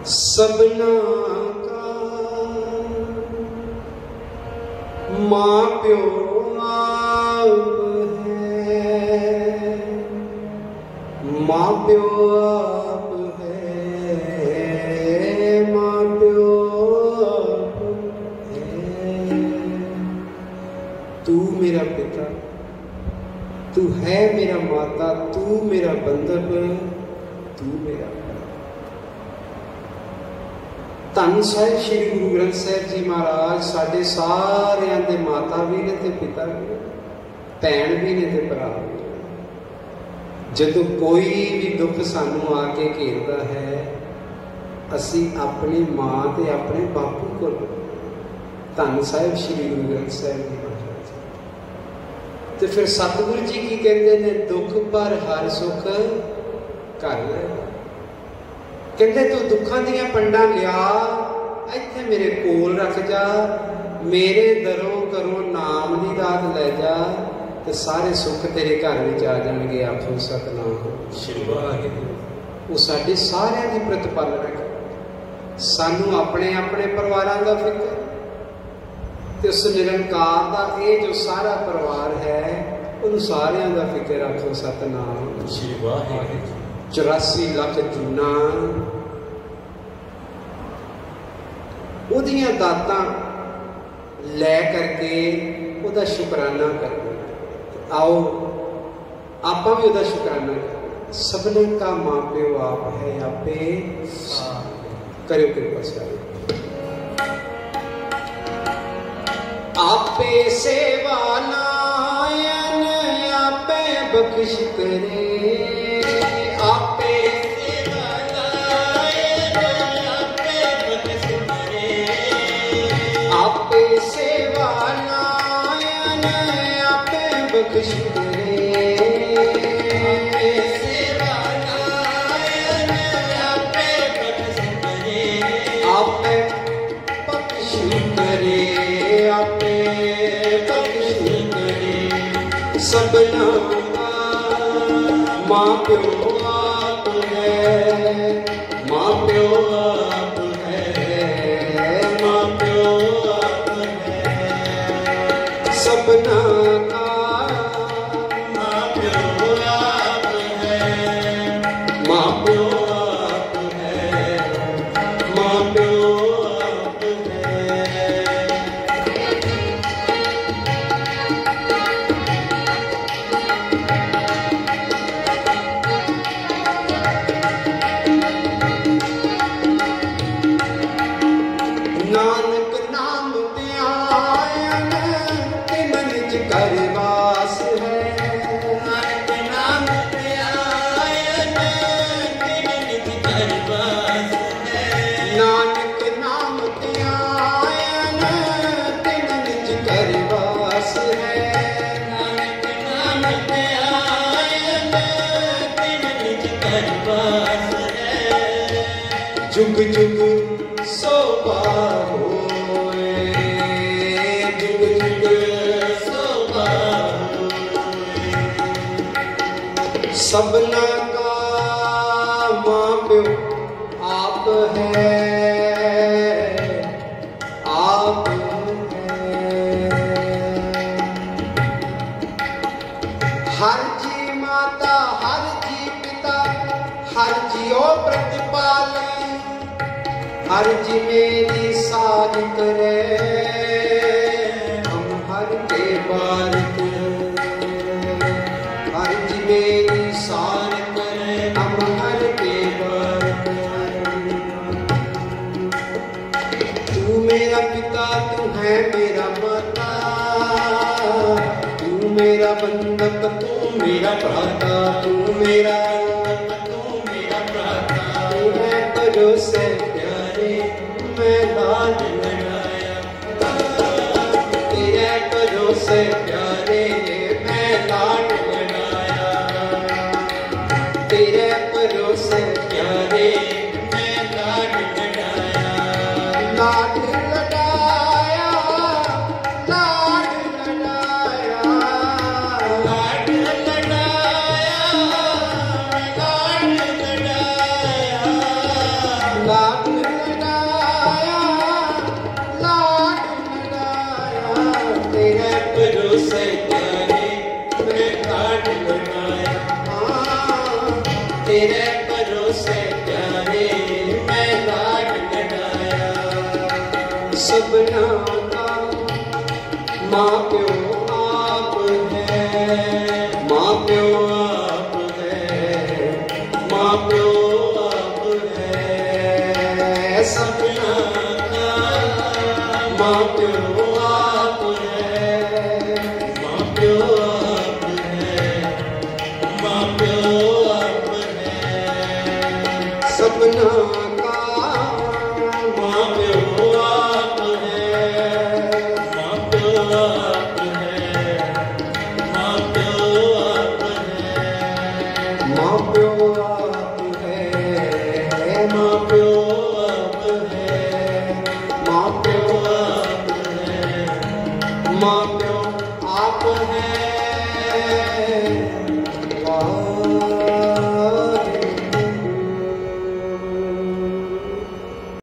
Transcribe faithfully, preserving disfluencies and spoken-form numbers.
सबना का माँ प्यो आप है, माँ प्यो आप है, माँ प्यो आप है। तू मेरा पिता, तू है मेरा माता, तू मेरा बंधप, तू मेरा। धन साहिब श्री गुरु ग्रंथ साहिब जी महाराज साढ़े सारियां दे माता भी ने ते पिता भी ने, भैन भी ने ते भरा भी ने। जदों कोई भी दुख सानू आके घेरदा है, असी अपनी मां ते अपने बापू को, धन साहिब श्री गुरु ग्रंथ साहिब जी महाराज। तो फिर सतगुरु जी की कहते ने, दुख पर हर सुख कर ले। कहते तू दुखों दियां पंडा लिया, इत्थे मेरे कोल रख जा, मेरे दरों घरों नाम दी दात लै जा, तो सारे सुख तेरे घर विच आ जाणगे। आखो सतनाम श्री वाहिगुरू। वो साडे सारियां दी प्रतिपालना करे, सानू अपने अपने परिवारां दा फिकर, ते उस निरंकार दा ये जो सारा परिवार है उन सारियां दा फिकर। आखो सतनाम श्री वाहिगुरू। चौरासी लख जूना उहदियां दातां लै करके उहदा शुकराना करो। आओ आपां भी उहदा शुकराना करो। सबने का मां प्यो आप है, आपे करो कृपा सारी। आपे सेवा नायन, आपे बख्श करे, आपे सेवा नायन, आपे बख्श करे, आपे सेवा नायन, आपे बख्श करे, आपे सेवा नायन, आपे बख्श करे, आपे बख्श करे, आपे बख्श करे। सबना माँ प्यो आप है, माँ प्यो आप है, माँ प्यो आप है। सबना का माँ प्यो आप है, माँ प्यो आप है, माँ प्यो आप है। नानक नाम ध्यान तिन निज कर वास है, नानक नाम ध्यान तिन निज कर वास है, नानक नाम ध्यान तिन निज कर वास है, नानक नाम ध्यान तिन निज कर वास है। जुग जुग सोभा होए, जुग जुग सोभा होए। सबना का माँ प्यो आप है, आप है। हर जी माता, हर जी पिता, हर जियो प्रतिपाले, हर जी मेरी साज करे, हम हर के बार करे, हर जी मेरी साज करे, हम हर के बार करे। तू मेरा पिता, तू है मेरा माता, तू मेरा बंधक, तू मेरा भ्राता, तू मेरा बंधक, तू मेरा भ्राता। तू है भरोसे मैं लाड लगाया, तेरे भरोसे प्यारे मैं लाड लगाया, तेरे भरोसे प्यारे मैं लाड लगाया, लाड लगाया, लाड लगाया, लाड लगाया, लाड लगाया, लाड तेरे भरोसे प्यारे मैं लाड लगाया। सबना का माँ प्यो आप है, माँ प्यो आप है, माँ प्यो आप है। सबना का माँ प्यो आप है, माँ प्यो आप है, माँ प्यो आप है। सबना का माँ प्यो आप है, माँ प्यो आप है, माँ प्यो आप है। माँ प्यो आप है, माँ प्यो आप है, माँ प्यो आप है, माँ प्यो आप है।